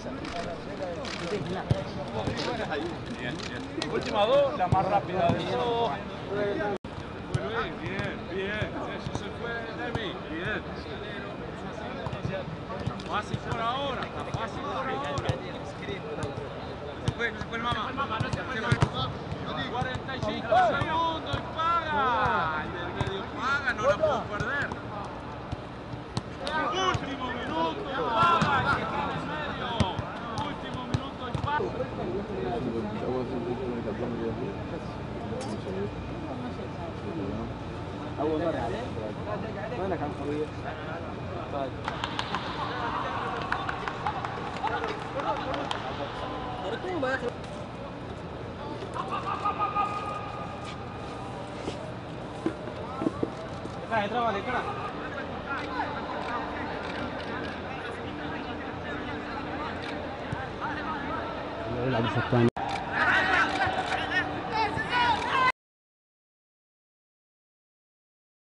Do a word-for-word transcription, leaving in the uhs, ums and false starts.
Última dos, la más rápida de todo. Bien, bien, bien. Eso se fue de mí. Bien. Fácil por ahora, está fácil por ahora. Se fue, no se fue el mamá. cuarenta y cinco segundos y paga. El del medio paga, no la puedo perder. Último minuto y paga. El que está en el medio. Último minuto y paga. أول مرة وين كان قوي؟ طيب رطوبة يا أخي. هيضرب عليك كده. يلعب الثاني.